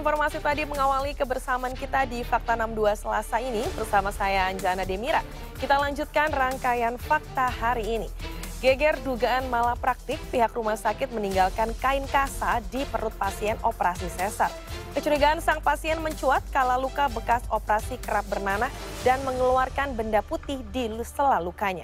informasi tadi mengawali kebersamaan kita di Fakta 62 Selasa ini bersama saya Anjana Demira. Kita lanjutkan rangkaian fakta hari ini. Geger dugaan malapraktik, pihak rumah sakit meninggalkan kain kasa di perut pasien operasi sesar. Kecurigaan sang pasien mencuat kala luka bekas operasi kerap bernanah dan mengeluarkan benda putih di sela lukanya.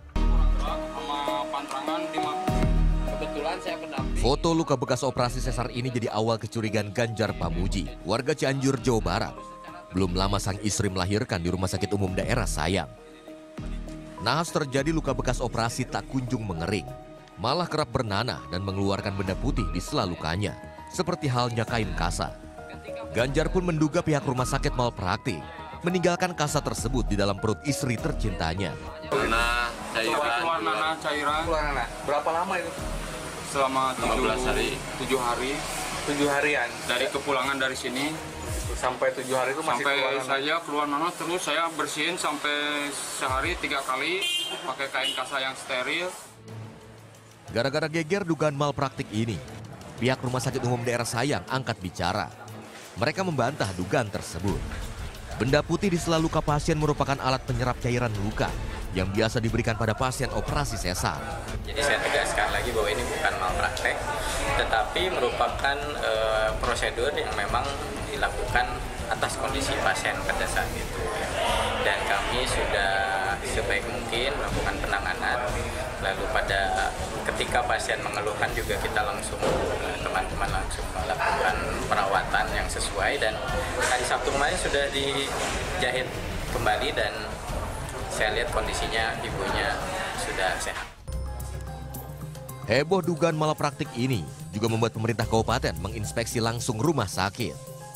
Foto luka bekas operasi sesar ini jadi awal kecurigaan Ganjar Pamuji, warga Cianjur, Jawa Barat. Belum lama sang istri melahirkan di Rumah Sakit Umum Daerah Sayang. Nahas terjadi luka bekas operasi tak kunjung mengering. Malah kerap bernanah dan mengeluarkan benda putih di sela lukanya, seperti halnya kain kasa. Ganjar pun menduga pihak rumah sakit malpraktik, meninggalkan kasa tersebut di dalam perut istri tercintanya. Keluar nanah cairan. Berapa lama itu? Selama 15 hari. 7 hari. 7 harian. Dari kepulangan dari sini Sampai 7 hari itu masih sampai keluar nanah. saya keluar nanah, terus saya bersihin sampai sehari 3 kali pakai kain kasa yang steril. Gara-gara geger dugaan malpraktik ini, pihak Rumah Sakit Umum Daerah Sayang angkat bicara. Mereka membantah dugaan tersebut. Benda putih di sela luka pasien merupakan alat penyerap cairan luka yang biasa diberikan pada pasien operasi sesar. Jadi saya tegaskan lagi bahwa ini bukan malpraktek, tetapi merupakan prosedur yang memang dilakukan atas kondisi pasien pada saat itu. Dan kami sudah sebaik mungkin melakukan penanganan. Lalu ketika pasien mengeluhkan juga kita langsung, teman-teman langsung melakukan perawatan yang sesuai. Dan hari Sabtu kemarin sudah dijahit kembali dan saya lihat kondisinya ibunya sudah sehat. Heboh dugaan malapraktik ini juga membuat pemerintah kabupaten menginspeksi langsung rumah sakit.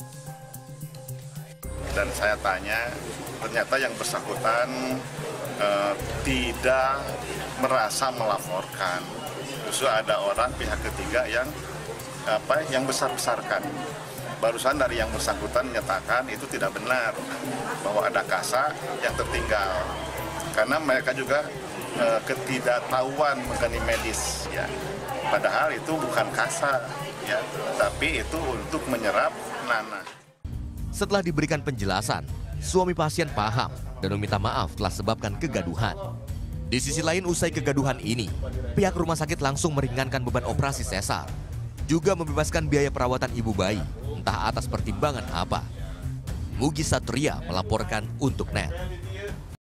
Dan saya tanya, ternyata yang bersangkutan tidak merasa melaporkan. Justru ada orang pihak ketiga yang besar-besarkan. Barusan dari yang bersangkutan menyatakan itu tidak benar, bahwa ada kasa yang tertinggal. Karena mereka juga ketidaktahuan mengenai medis, ya. Padahal itu bukan kasa, ya, tapi itu untuk menyerap nanah. Setelah diberikan penjelasan, suami pasien paham dan meminta maaf telah sebabkan kegaduhan. Di sisi lain, usai kegaduhan ini, pihak rumah sakit langsung meringankan beban operasi sesar, juga membebaskan biaya perawatan ibu bayi, entah atas pertimbangan apa. Mugi Satria melaporkan untuk NET.